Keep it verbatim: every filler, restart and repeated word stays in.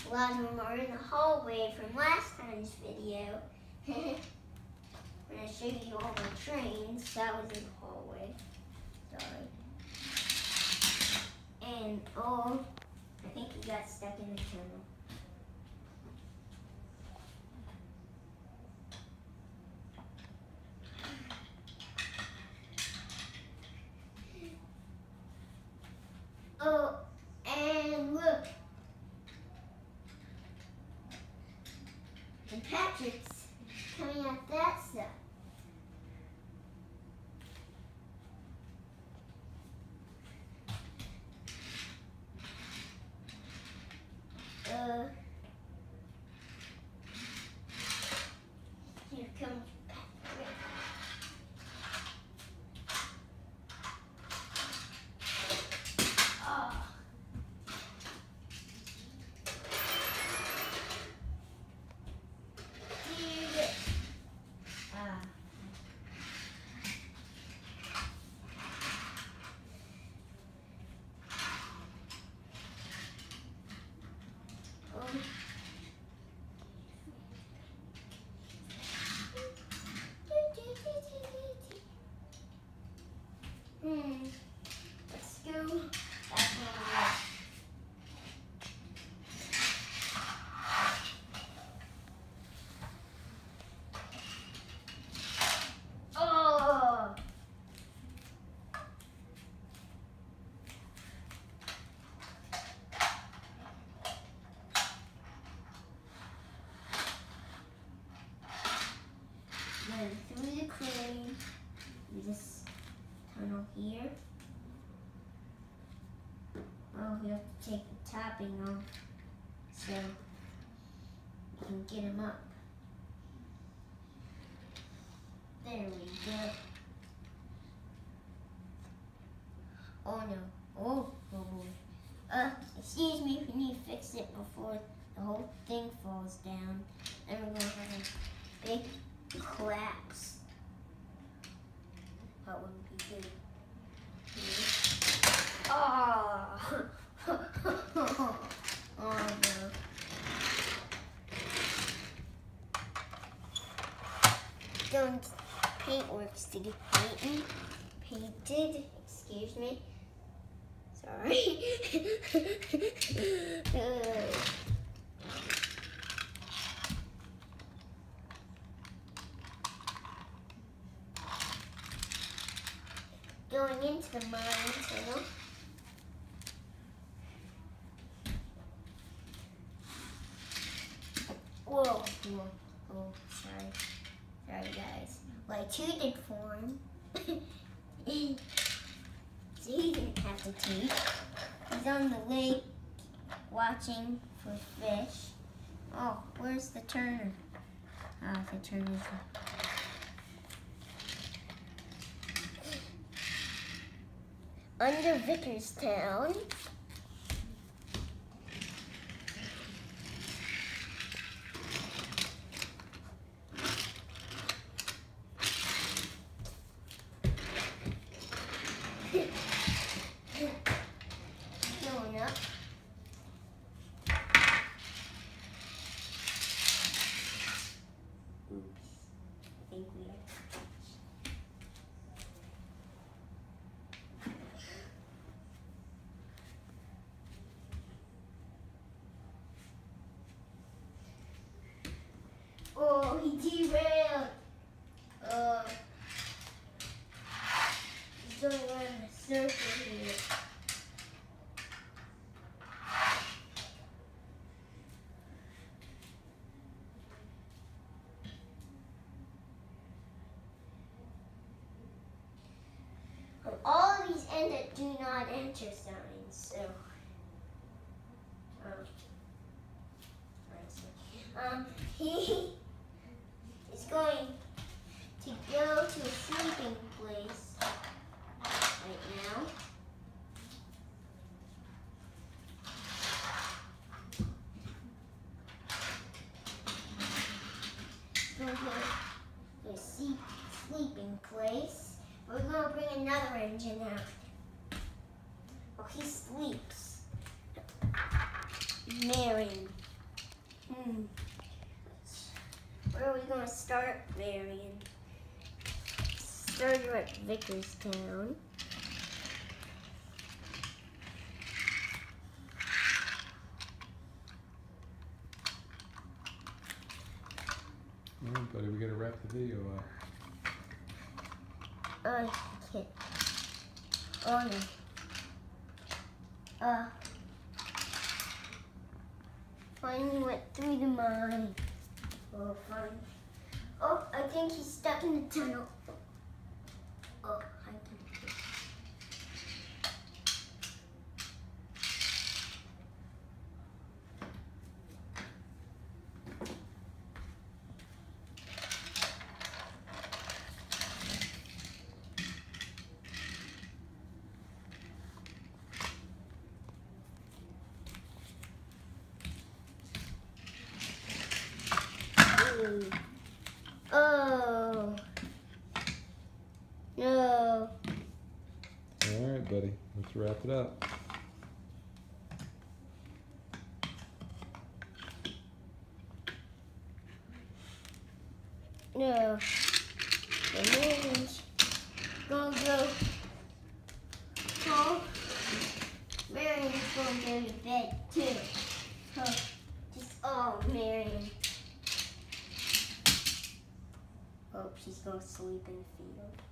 A lot of them are in the hallway from last time's video. When I showed you all the trains, that was in the hallway. Sorry. And oh, I think he got stuck in the tunnel. Oh, and look. And Patrick's coming at that stuff. Uh, here comes Patrick. Oh. Hmm. Let's go back on the left. Oh! Then through the crane, this tunnel here. Oh, we have to take the topping off so we can get him up. There we go. Oh no. Oh, oh boy. Uh, excuse me, we need to fix it before the whole thing falls down. And we're going to have a big collapse. That wouldn't be good. Oh, oh no. Going to Paintworks to get painted. Painted. Excuse me. Sorry. uh. Going into the mine tunnel. Whoa, whoa, oh, sorry. Sorry guys. Well, I tooted for him. So he didn't have to toot. He's on the lake watching for fish. Oh, where's the turner? Ah, the turner's under Vickerstown. Going up. Oops, I think we are. Oh, he derailed. Uh, he's going around the circle here. Um, all of these end at do not enter signs, so. Um, um he is going to go to a sleeping place right now. Going to a sleep, sleeping place. We're going to bring another engine out. Oh, he sleeps. Marion. Hmm. Where are we gonna start, Marion? Started at Vickerstown. All right, buddy, we gotta wrap the video up. Uh, okay. Oh no. Uh, finally went through the mine. Oh, fine. Oh, I think he's stuck in the tunnel. Oh, I can. Oh. No. All right, buddy, let's wrap it up. No. The Marion's gonna go. Oh. Marion's gonna go to bed too. Oh. Just, oh, Marion. Hope she's gonna sleep in the field.